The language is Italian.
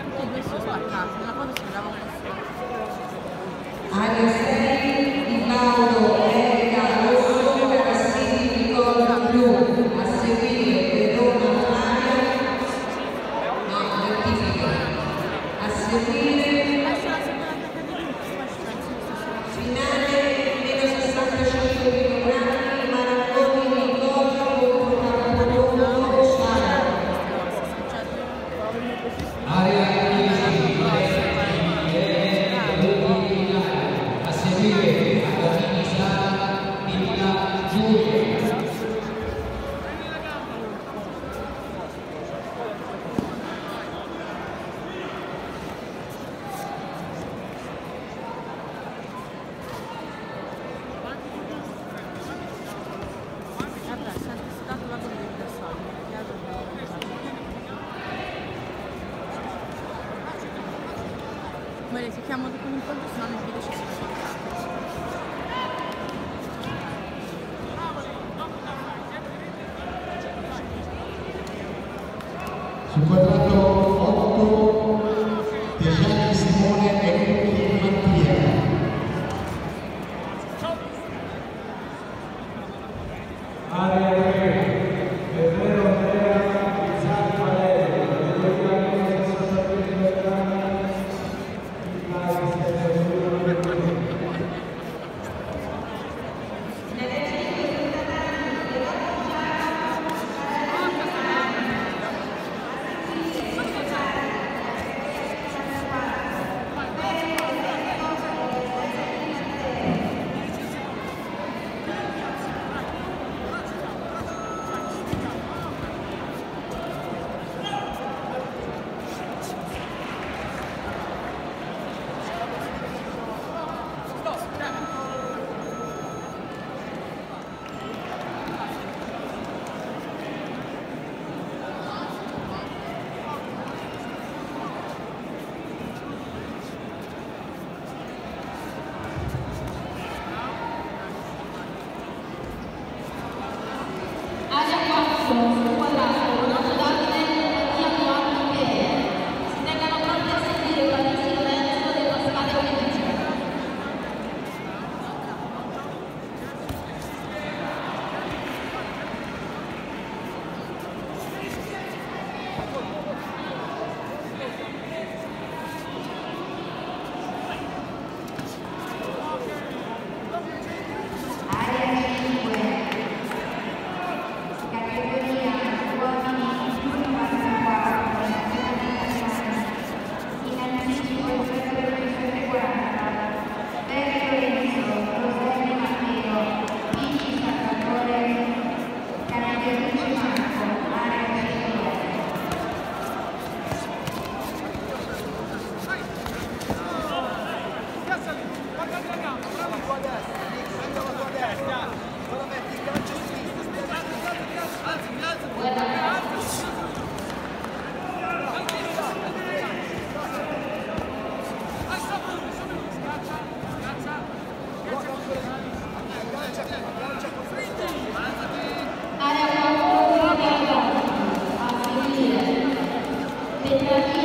tutti e due sono spaccati, nella foto sembrava un po'. Area 6 di Paolo Erika Rosso, Cassini Nicola Blu, a seguire Verona Flavia, no, rettifico, a seguire finale meno 65 kg, Marangoni Nicola contro Campodoro Sara. Area 15, a seguire Agamini Sara, Villa Giulia. Si chiama dopo l'incontro, se no nel video ci si Sul quadrato 8, Tejani Simone e Luchi Mattia. Area 3, Ferrero Andrea, Pizzani Valerio, Vedogliani 63 kg. Area 4 di Piazza, a seguire Petralini